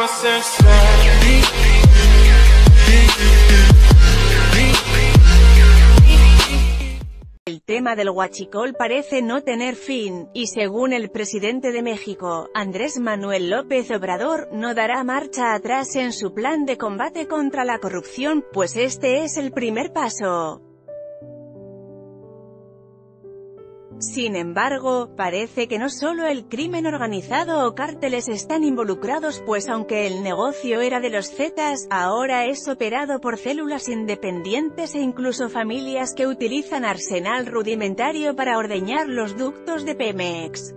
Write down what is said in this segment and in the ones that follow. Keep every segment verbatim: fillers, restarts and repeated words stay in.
El tema del huachicol parece no tener fin, y según el presidente de México, Andrés Manuel López Obrador, no dará marcha atrás en su plan de combate contra la corrupción, pues este es el primer paso. Sin embargo, parece que no solo el crimen organizado o cárteles están involucrados, pues aunque el negocio era de los Zetas, ahora es operado por células independientes e incluso familias que utilizan arsenal rudimentario para ordeñar los ductos de Pemex.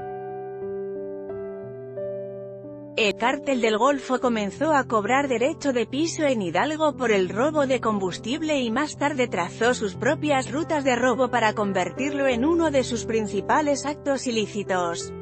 El cártel del Golfo comenzó a cobrar derecho de piso en Hidalgo por el robo de combustible y más tarde trazó sus propias rutas de robo para convertirlo en uno de sus principales actos ilícitos.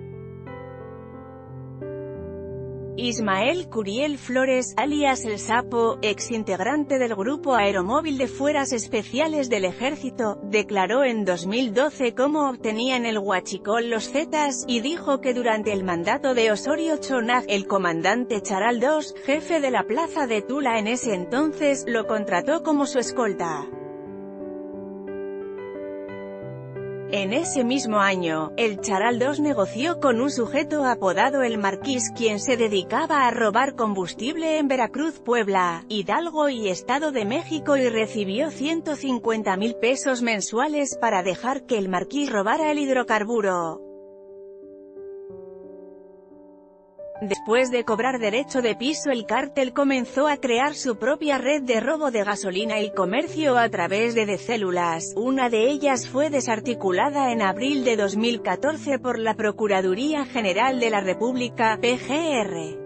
Ismael Curiel Flores, alias El Sapo, ex integrante del Grupo Aeromóvil de Fuerzas Especiales del Ejército, declaró en dos mil doce cómo obtenían el huachicol los Zetas, y dijo que durante el mandato de Osorio Chonag, el comandante Charal dos, jefe de la plaza de Tula en ese entonces, lo contrató como su escolta. En ese mismo año, el Charal dos negoció con un sujeto apodado El Marquís, quien se dedicaba a robar combustible en Veracruz, Puebla, Hidalgo y Estado de México y recibió ciento cincuenta mil pesos mensuales para dejar que El Marquís robara el hidrocarburo. Después de cobrar derecho de piso, el cártel comenzó a crear su propia red de robo de gasolina y comercio a través de de células. Una de ellas fue desarticulada en abril de dos mil catorce por la Procuraduría General de la República, P G R.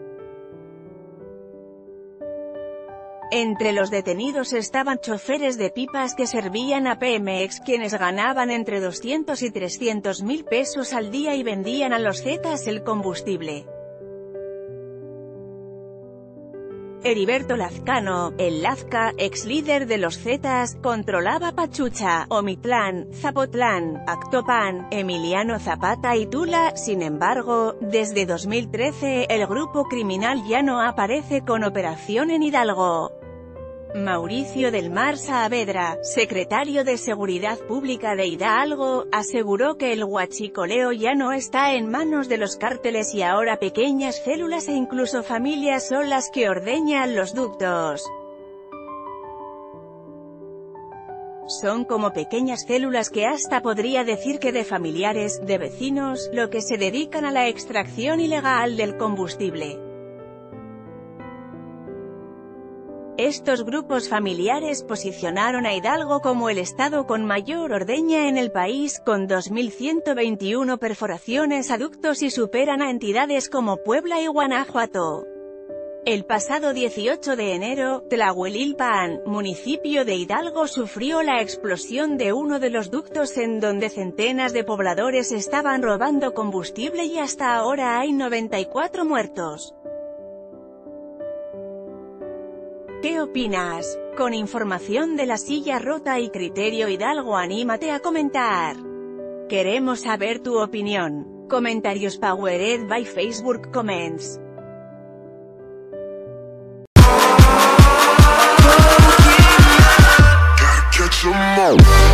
Entre los detenidos estaban choferes de pipas que servían a Pemex, quienes ganaban entre doscientos y trescientos mil pesos al día y vendían a los Zetas el combustible. Heriberto Lazcano, el Lazca, ex líder de los Zetas, controlaba Pachucha, Omitlán, Zapotlán, Actopan, Emiliano Zapata y Tula. Sin embargo, desde dos mil trece, el grupo criminal ya no aparece con operación en Hidalgo. Mauricio del Mar Saavedra, secretario de Seguridad Pública de Hidalgo, aseguró que el huachicoleo ya no está en manos de los cárteles y ahora pequeñas células e incluso familias son las que ordeñan los ductos. Son como pequeñas células que hasta podría decir que de familiares, de vecinos, lo que se dedican a la extracción ilegal del combustible. Estos grupos familiares posicionaron a Hidalgo como el estado con mayor ordeña en el país, con dos mil ciento veintiuno perforaciones a ductos y superan a entidades como Puebla y Guanajuato. El pasado dieciocho de enero, Tlahuelilpan, municipio de Hidalgo, sufrió la explosión de uno de los ductos en donde centenas de pobladores estaban robando combustible y hasta ahora hay noventa y cuatro muertos. ¿Qué opinas? Con información de La Silla Rota y Criterio Hidalgo, anímate a comentar. Queremos saber tu opinión. Comentarios powered by Facebook Comments. Gotta catch 'em all.